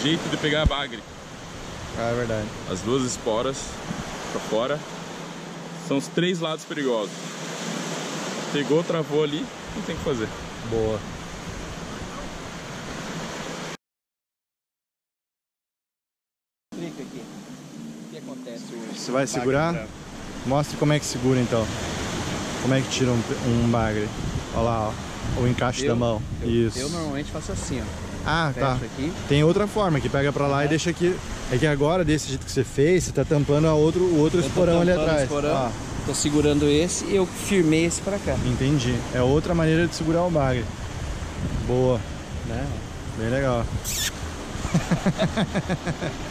jeito de pegar a bagre. Ah, é verdade. As duas esporas pra fora são os 3 lados perigosos. Pegou, travou ali, não tem o que fazer. Boa. Explica aqui. O que acontece? Você vai segurar? Mostre como é que segura então. Como é que tira um bagre? Olha lá, ó, o encaixe da mão. Isso. Eu normalmente faço assim, ó. Ah, tá. Aqui. Tem outra forma, que pega pra lá e deixa aqui. É que agora, desse jeito que você fez, você tá tampando o outro esporão ali atrás. Esporão, tô segurando esse e eu firmei esse pra cá. Entendi. É outra maneira de segurar o bagre. Boa. Né? Bem legal.